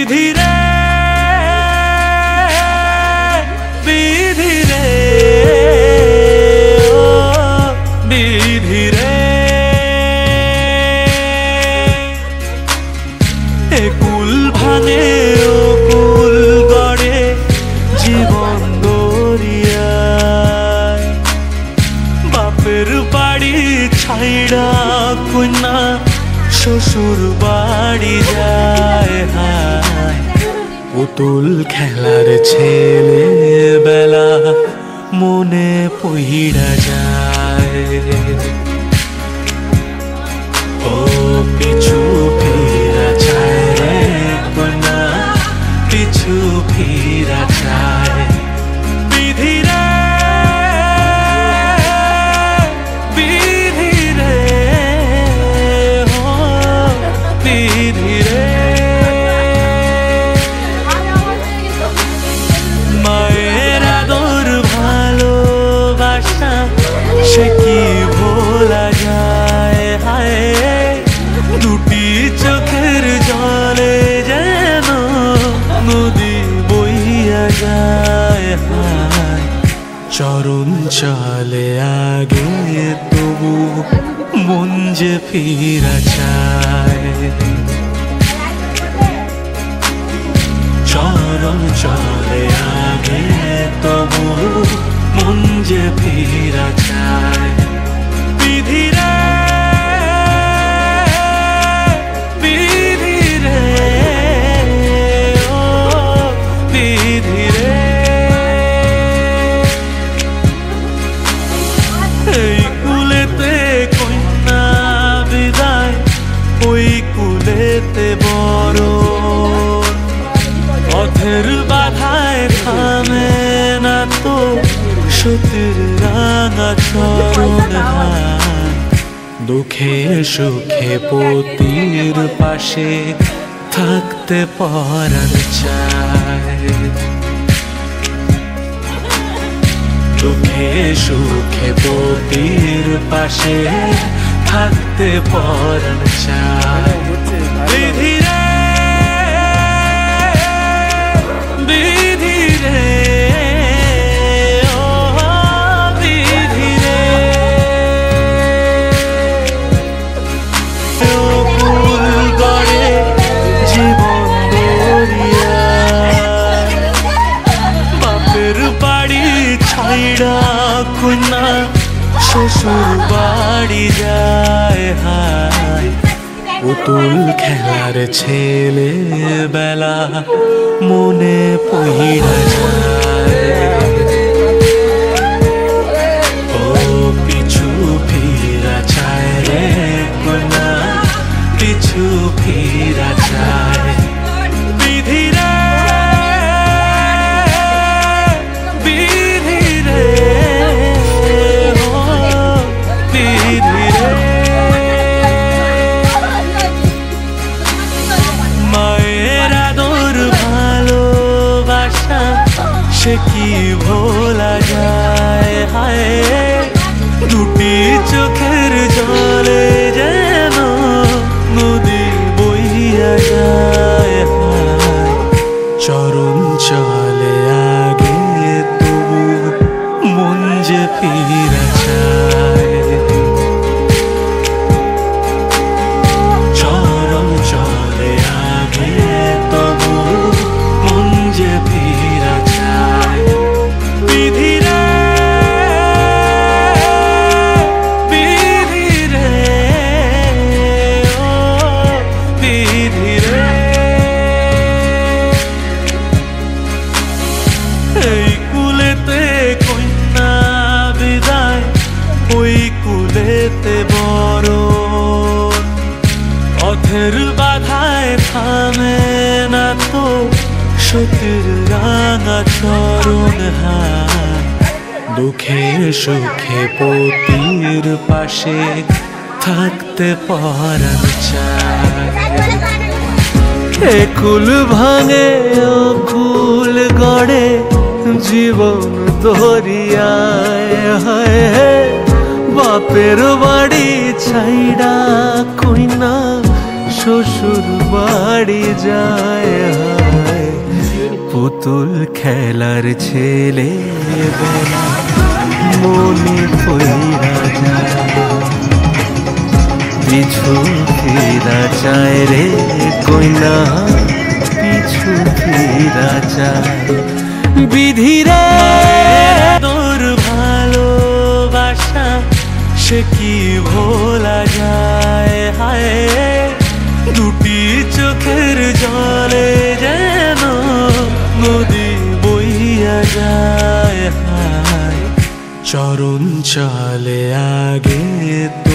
বিধি রে বিধি রে ও বিধি রে এ কুল ভাঙে ও কুল গড়ে জীবন দরিয়ায় বাপের বাড়ি ছাইড়া কইনা শ্বশুর বাড়ি যায় হায় পুতুল খেলার ছেলে বেলা মনে পইড়া যায় ও পিছু ফিরা চায় রে কন্যা পিছু ফিরা চায় বিধি রে বিধি রে ও বিধি রে মায়ের আদর ভালোবাসা সে কি ভোলা যায় হায় দুটি চোখের জলে যেন নদী বইয়া যায় হায় চরণ চলে আগে তবু মন যে ফিরা চায় চরণ চলে আগে তবু মন যে ফিরা চায় বিধি রে বিধি রে ও বিধি রে এই কুলেতে কন্যা বিদায় ওই কুলেতে বড় পথের বাধায় থামে না তো সতীর রাঙা চরণ দুঃখে সুখে পতির পাশে থাকতে পরাণ চায় দুঃখে সুখে পতির পাশে থাকতে পরাণ চায় বিধি রে বিধি রে ও বিধি রে ও কুল গড়ে জীবন দরিয়ায় বাপের বাড়ি ছাইড়া কন্যা শ্বশুর বাড়ি যায় হায় পুতুল খেলার ছেলে বেলা মনে পইড়া যায় ও পিছু ফিরা চায় রে কন্যা পিছু ফিরা চায় বিধি রে বিধি রে ও বিধি রে মায়ের আদর ভালোবাসা সে কি ভোলা যায় হায় দুটি চোখের জলে যেন নদী বইয়া যায় হায় চরণ চলে আগে তবু মন যে ফিরা চায় চরণ চলে আগে তবু মন যে ফিরা চায় বিধি রে বিধি রে ও বিধি রে এই কুলেতে কন্যা বিদায় ওই কুলেতে বড় পথের বাধায় থামে না তো সতীর রাঙা চরণ দুঃখে সুখে পতির পাশে থাকতে পরাণ চায় এ কুল ভাঙে ও কুল গড়ে জীবন দরিয়ায় হায় বাপের বাড়ি ছাইড়া কইনা শ্বশুর বাড়ি যায়। পুতুল খেলার ছেলে বেলা মনে কইরা যায় পিছু ফিরা চায় রে কইনা পিছু ফিরা চায় বিধিরে তোর ভালোবাসা সে কি ভোলা যায় হায় দুটি চোখের জলে যেন নদী বইয়া যায় হায় চরণ চলে আগে